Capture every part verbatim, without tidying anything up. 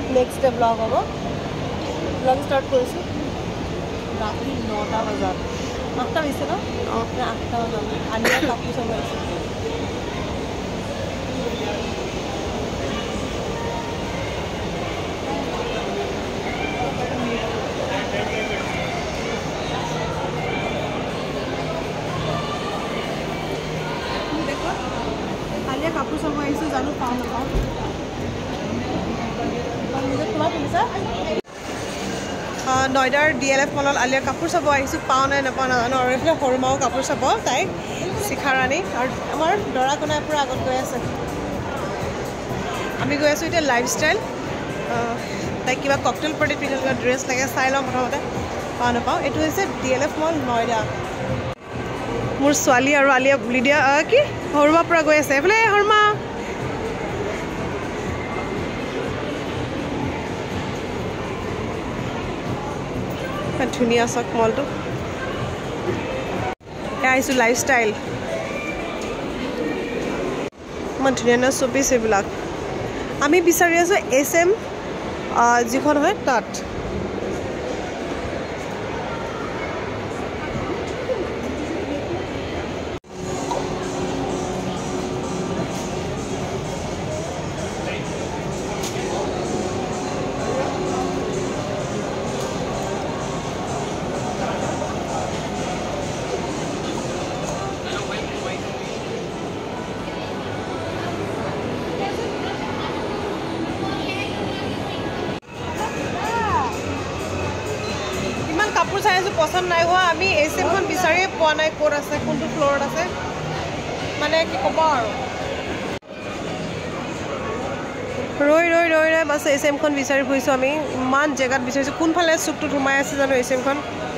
next day blog হ'ব blog start কৰিছোঁ ৰাতি নটা বজাত আঠটা হৈছে ন আঠটা বজাত আলিয়া কাপোৰ চাব আহিছোঁ আলিয়া কাপোৰ চাব আহিছোঁ জানো পাওঁ নাপাওঁ তোমাৰ পিন্ধিছা নয়দাৰ ডি এল এফ মলত আলিয়া কাপোৰ চাব আহিছোঁ পাওঁ নাই নাপাওঁ নাজানো আৰু এইফালে সৰু মাও কাপোৰ চাব তাইক শিখা ৰাণী আৰু আমাৰ দৰা কণাই পূৰা আগত গৈ আছে আমি গৈ আছোঁ এতিয়া লাইফষ্টাইল তাইক কিবা ককটেল পাৰ্টিত পিন্ধিব ড্ৰেছ লাগে চাই লওঁ প্ৰথমতে পাওঁ নাপাওঁ এইটো হৈছে D L F mall Noida মোৰ ছোৱালী আৰু আলিয়া বুলি দিয়া কি সৰুমাৰ পৰা গৈ আছে এইফালে সৰুমা ধুনীয়া চক মলটো এয়া আহিছোঁ লাইফষ্টাইল ইমান ধুনীয়া ধুনীয়া শ্বপিচ এইবিলাক আমি বিচাৰি আছোঁ এছ এম যিখন হয় তাত কাপোৰ চাই আছোঁ পচন্দ নাই হোৱা আমি এছ এমখন বিচাৰিয়ে পোৱা নাই ক'ত আছে কোনটো ফ্ল'ৰত আছে মানে কি ক'ব আৰু ৰৈ ৰৈ ৰৈ ৰৈ বাছ এছ এমখন বিচাৰি ফুৰিছোঁ আমি ইমান জেগাত বিচাৰিছোঁ কোনফালে চুকটোত সোমাই আছে জানো এছ এমখন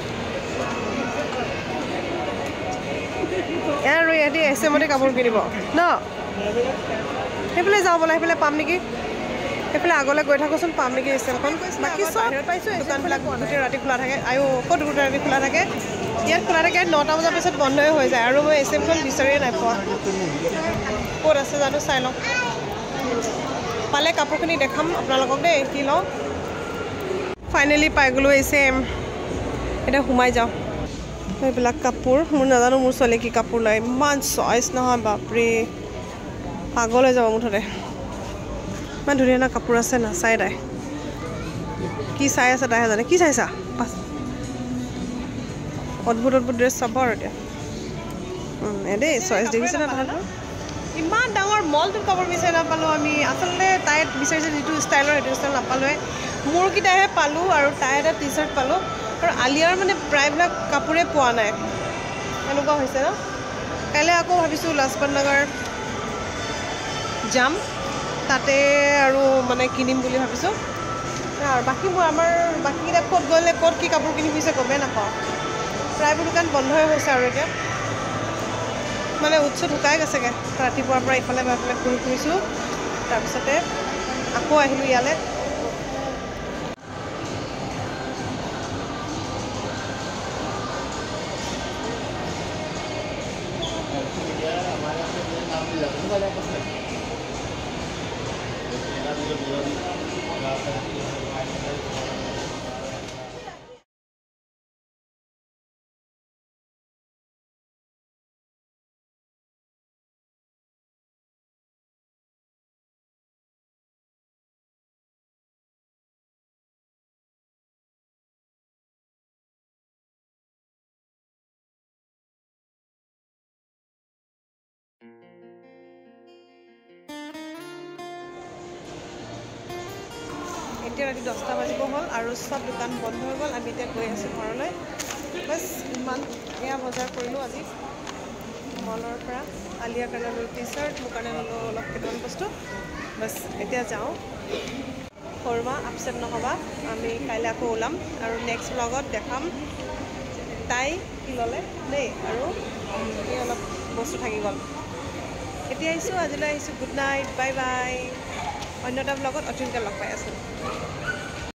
আৰু ইহঁতি এছ এমতে কাপোৰ কিনিব ন সেইফালে যাওঁ বোলা সেইফালে পাম নেকি সেইফালে আগলৈ গৈ থাকোঁচোন পাম নেকি ষ্টেচনখন বাকী চব পাইছোঁ দোকানবিলাক গোটেই ৰাতি খোলা থাকে আৰু ক'ত গোটেই ৰাতি খোলা থাকে ইয়াত খোলা থাকে নটা বজাৰ পিছত বন্ধই হৈ যায় আৰু মই এছ এমখন বিচাৰিয়ে নাই পোৱা ক'ত আছে জানো চাই লওঁ পালে কাপোৰখিনি দেখাম আপোনালোকক দেই কি লওঁ ফাইনেলি পাই গ'লোঁ এছ এম এতিয়া সোমাই যাওঁ এইবিলাক কাপোৰ মোৰ নাজানো মোৰ ছোৱালীয়ে কি কাপোৰ লয় ইমান চইচ নহয় বাপৰে পাগলৈ যাব মুঠতে ইমান ধুনীয়া ধুনীয়া কাপোৰ আছে নাচাই তাই কি চাই আছে তাইহে জানে কি চাইছা অদ্ভুত অদ্ভুত ড্ৰেছ চাব আৰু এতিয়া দেই চইচ দেখিছে না তাহাঁতৰ ইমান ডাঙৰ মলটোত কাপোৰ বিচাৰি নাপালোঁ আমি আচলতে তাই বিচাৰিছে যিটো ষ্টাইলৰ সেইটো ষ্টাইল নাপালোঁৱে মোৰকেইটাহে পালোঁ আৰু তাই এটা টি চাৰ্ট পালোঁ আৰু আলিয়াৰ মানে প্ৰায়বিলাক কাপোৰে পোৱা নাই এনেকুৱা হৈছে ন কাইলৈ আকৌ ভাবিছোঁ লাজপত নগৰ যাম তাতে আৰু মানে কিনিম বুলি ভাবিছোঁ আৰু বাকী মই আমাৰ বাকীকেইটা ক'ত গ'লে ক'ত কি কাপোৰ কিনি ফুৰিছে গমেই নাপাওঁ প্ৰায়বোৰ দোকান বন্ধই হৈছে আৰু এতিয়া মানে উৎসৱ ঢুকাই গৈছেগৈ ৰাতিপুৱাৰ পৰা ইফালে বা ইফালে ঘূৰি ফুৰিছোঁ তাৰপিছতে আকৌ আহিলোঁ ইয়ালৈ এতিয়া ৰাতি দহটা বাজিব হ'ল আৰু চব দোকান বন্ধ হৈ গ'ল আমি এতিয়া গৈ আছোঁ ঘৰলৈ বাছ ইমান এয়া বজাৰ কৰিলোঁ আজি মলৰ পৰা আলিয়াৰ কাৰণে ল'লোঁ টি চাৰ্ট মোৰ কাৰণে ল'লোঁ অলপ কেইটামান বস্তু বাছ এতিয়া যাওঁ সৰুমা আপছেট নহ'বা আমি কাইলৈ আকৌ ওলাম আৰু নেক্সট ব্লগত দেখাম তাই কি ল'লে দেই আৰু এই অলপ বস্তু থাকি গ'ল এতিয়া আহিছোঁ আজিলৈ আহিছোঁ গুড নাইট বাই বাই অন্য এটা ব্লগত অতি সোনকালে লগ পাই আছোঁ